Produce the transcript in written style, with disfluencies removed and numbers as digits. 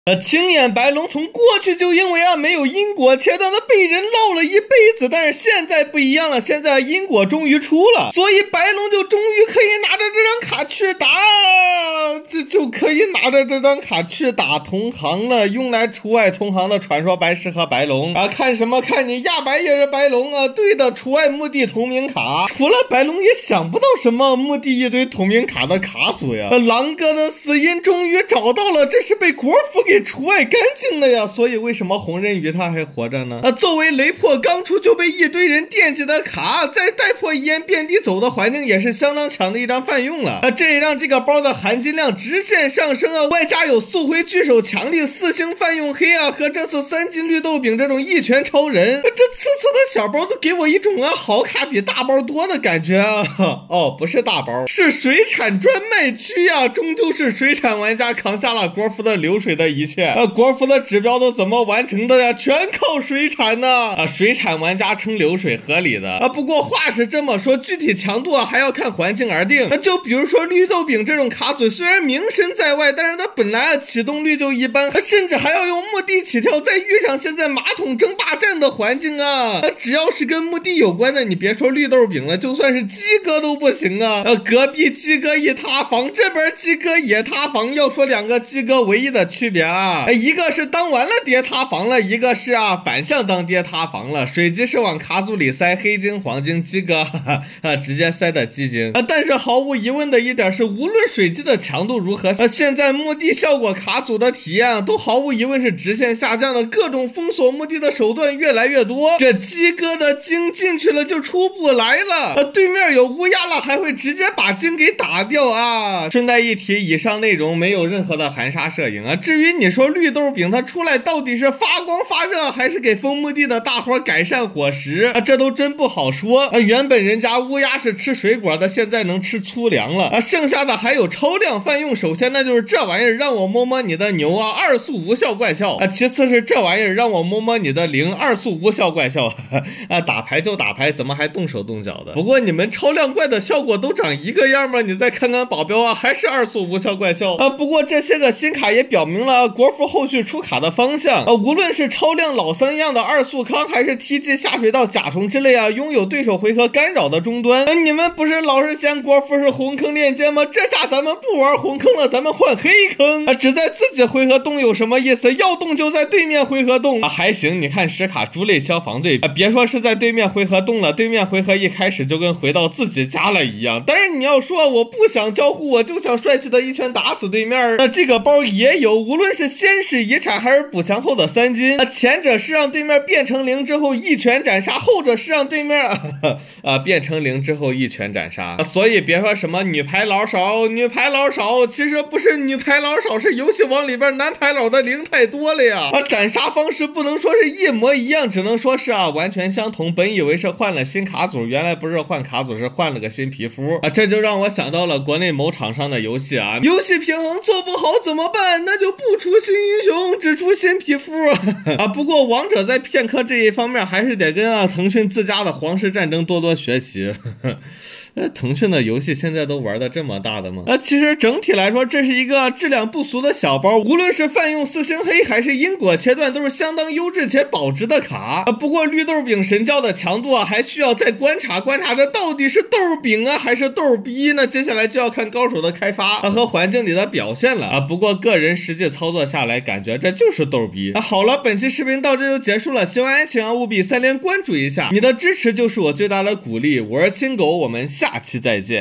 青眼白龙从过去就因为没有因果切断的被人唠了一辈子，但是现在不一样了，现在因果终于出了，所以白龙就终于可以拿着这张卡去打，就可以拿着这张卡去打同行了，用来除外同行的传说白狮和白龙啊！看什么看你亚白也是白龙啊！对的，除外墓地同名卡，除了白龙也想不到什么墓地一堆同名卡的卡组呀。狼哥的死因终于找到了，这是被国服给除外干净了呀，所以为什么红人鱼他还活着呢？作为雷破刚出就被一堆人惦记的卡，在带破一烟遍地走的环境也是相当强的一张泛用了。这也让这个包的含金量直线上升啊！外加有速回巨手强力4星泛用黑啊，和这次3金绿豆饼这种一拳超人，这次的小包都给我一种好卡比大包多的感觉啊！哦，不是大包，是水产专卖区呀！终究是水产玩家扛下了国服的流水的一切。国服的指标都怎么完成的呀？全靠水产呢！水产玩家称流水合理的。不过话是这么说，具体强度还要看环境而定。就比如说绿豆饼这种卡组，虽然名声在外，但是它本来启动率就一般，甚至还要用墓地起跳，再遇上现在马桶争霸战的环境啊！只要是跟墓地有关的，你别说绿豆饼了，就算是鸡哥都不行啊！隔壁鸡哥一塌房，这边鸡哥也塌房。要说两个鸡哥唯一的区别啊，一个是当完了爹塌房了，一个是反向当爹塌房了。水鸡是往卡组里塞黑金黄金，鸡哥直接塞的鸡精。但是毫无疑问的一点是，无论水鸡的强度如何，现在墓地效果卡组的体验都毫无疑问是直线下降的，各种封锁墓地的手段越来越多。这鸡哥的精进去了就出不来了，对面有乌鸦了还会直接把精给打掉啊！顺带一提，以上内容没有任何的含沙射影啊。至于你说绿豆饼它出来到底是发光发热，还是给封墓地的大伙改善伙食这都真不好说。原本人家乌鸦是吃水果的，现在能吃粗粮了剩下的还有超量泛用。首先那就是这玩意儿让我摸摸你的牛二速无效怪效其次是这玩意儿让我摸摸你的零二速无效怪效打牌就打牌，怎么还动手动脚的？不过你们超量怪的效果都长一个样吗？你再看看保镖还是二速无效怪效不过这些个新卡也表明了国服后续出卡的方向无论是超量老三样的二速康，还是 TG 下水道甲虫之类拥有对手回合干扰的终端你们不是老是嫌国服是红坑链接吗？这下咱们不玩红坑了，咱们换黑坑只在自己回合动有什么意思？要动就在对面回合动还行。你看石卡猪类消防队别说是在对面回合动了，对面回合一开始就跟回到自己家了一样。但是你要说我不想交互，我就想帅气的一拳打死对面这个包也有，无论是先是遗产还是补强后的3金前者是让对面变成零之后一拳斩杀，后者是让对面变成零之后一拳斩杀所以别说什么女排老少女排老少，其实不是女排老少，是游戏王里边男排老的零太多了呀斩杀方式不能说是一模一样，只能说是完全相同。本以为是换了新卡组，原来不是换卡组，是换了个新皮肤这就让我想到了国内某厂商的游戏游戏平衡做不好怎么办？那就不出新英雄，只出新皮肤不过王者在片刻这一方面还是得跟腾讯自家的皇室战争多多学习腾讯的游戏现在都玩的这么大的吗？其实整体来说这是一个质量不俗的小包，无论是泛用4星黑还是因果切断都是相当优质且保值的卡不过绿豆饼神教的强度还需要再观察这到底是豆饼还是豆逼呢？接下来就要看高手的开发和环境里的表现了不过个人实际操作下来感觉这就是豆逼好了，本期视频到这就结束了，喜欢爱情务必3连关注一下，你的支持就是我最大的鼓励。我是青狗，我们下期再见。